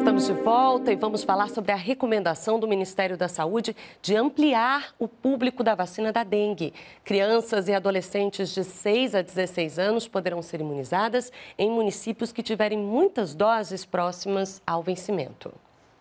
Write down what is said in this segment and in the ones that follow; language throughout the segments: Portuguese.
Estamos de volta e vamos falar sobre a recomendação do Ministério da Saúde de ampliar o público da vacina da dengue. Crianças e adolescentes de 6 a 16 anos poderão ser imunizadas em municípios que tiverem muitas doses próximas ao vencimento.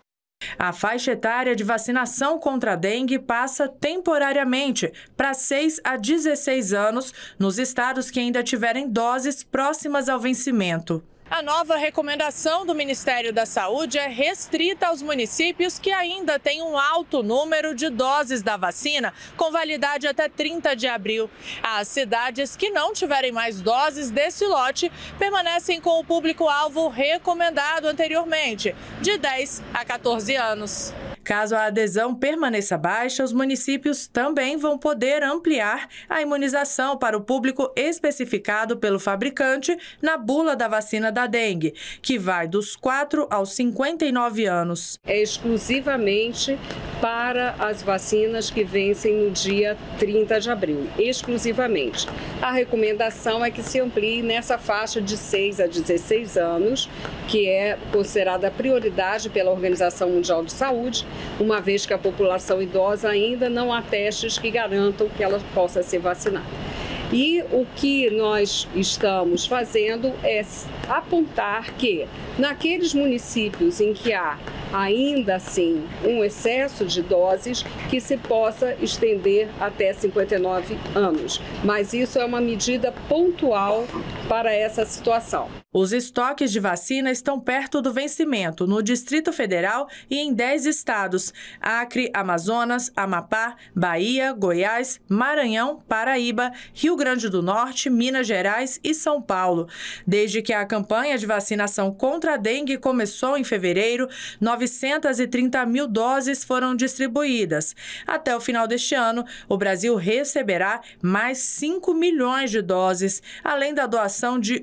A faixa etária de vacinação contra a dengue passa temporariamente para 6 a 16 anos nos estados que ainda tiverem doses próximas ao vencimento. A nova recomendação do Ministério da Saúde é restrita aos municípios que ainda têm um alto número de doses da vacina, com validade até 30 de abril. As cidades que não tiverem mais doses desse lote permanecem com o público-alvo recomendado anteriormente, de 10 a 14 anos. Caso a adesão permaneça baixa, os municípios também vão poder ampliar a imunização para o público especificado pelo fabricante na bula da vacina da dengue, que vai dos 4 aos 59 anos. É exclusivamente para as vacinas que vencem no dia 30 de abril, exclusivamente. A recomendação é que se amplie nessa faixa de 6 a 16 anos, que é considerada prioridade pela Organização Mundial de Saúde, uma vez que a população idosa ainda não há testes que garantam que ela possa ser vacinada. E o que nós estamos fazendo é apontar que, naqueles municípios em que há ainda assim um excesso de doses, que se possa estender até 59 anos. Mas isso é uma medida pontual para essa situação. Os estoques de vacina estão perto do vencimento no Distrito Federal e em 10 estados: Acre, Amazonas, Amapá, Bahia, Goiás, Maranhão, Paraíba, Rio Grande do Norte, Minas Gerais e São Paulo. Desde que a campanha de vacinação contra a dengue começou em fevereiro, 930 mil doses foram distribuídas. Até o final deste ano, o Brasil receberá mais 5 milhões de doses, além da doação de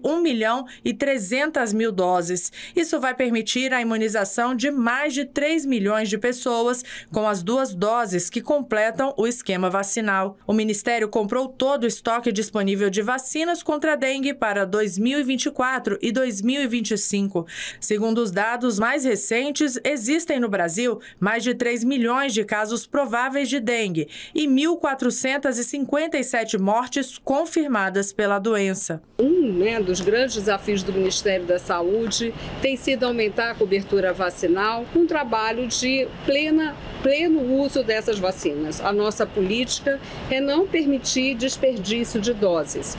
1.300.000 doses. Isso vai permitir a imunização de mais de 3 milhões de pessoas com as 2 doses que completam o esquema vacinal. O Ministério comprou todo o estoque disponível de vacinas contra a dengue para 2024 e 2025. Segundo os dados mais recentes, existem no Brasil mais de 3 milhões de casos prováveis de dengue e 1.457 mortes confirmadas pela doença. Um dos grandes desafios do Ministério da Saúde tem sido aumentar a cobertura vacinal, um trabalho de pleno uso dessas vacinas. A nossa política é não permitir desperdício de doses.